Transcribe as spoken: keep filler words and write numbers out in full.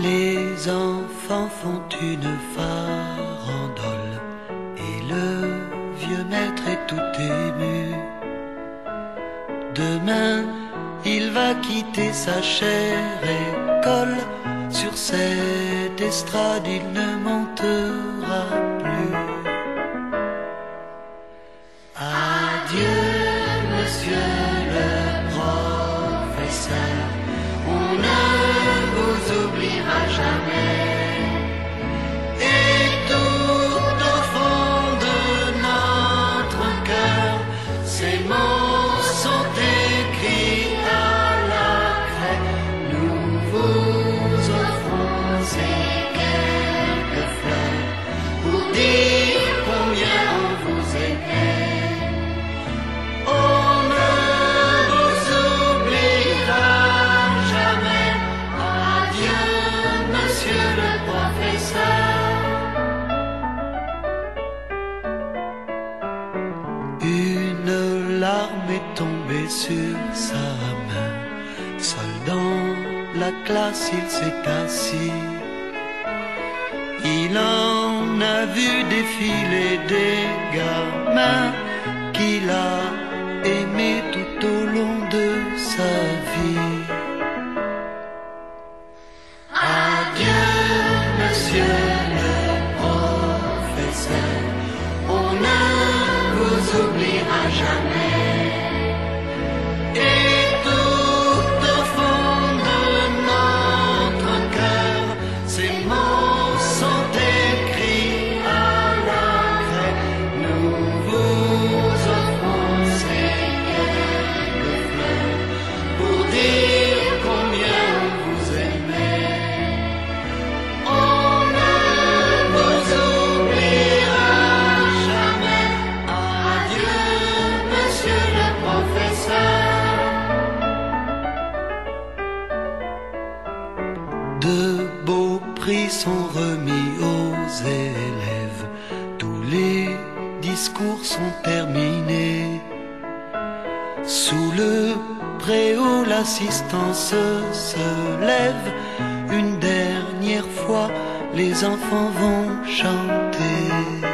Les enfants font une farandole et le vieux maître est tout ému. Demain, il va quitter sa chère école. Sur cette estrade, il ne montera plus. Adieu, monsieur le professeur, on ne vous oubliera jamais. Et tout au fond de notre cœur, ces mots sont écrits à la craie. Nous vous offrons ces quelques fleurs pour dire combien on vous aimait. On ne vous oubliera jamais. Adieu, monsieur le professeur. Une larme est tombée sur sa main. Seul dans la classe, il s'est assis. Il en a vu défiler des gamins qu'il a aimés tout au long de sa vie. Adieu, monsieur le professeur, on ne vous oubliera jamais. Et tout au fond de notre cœur, ces mots sont écrits à la craie. Nous vous offrons ces quelques fleurs pour dire combien on vous aimait. On ne vous oubliera jamais. Adieu, monsieur le professeur. De beaux prix sont remis aux élèves, tous les discours sont terminés. Sous le préau, l'assistance se lève. Une dernière fois, les enfants vont chanter.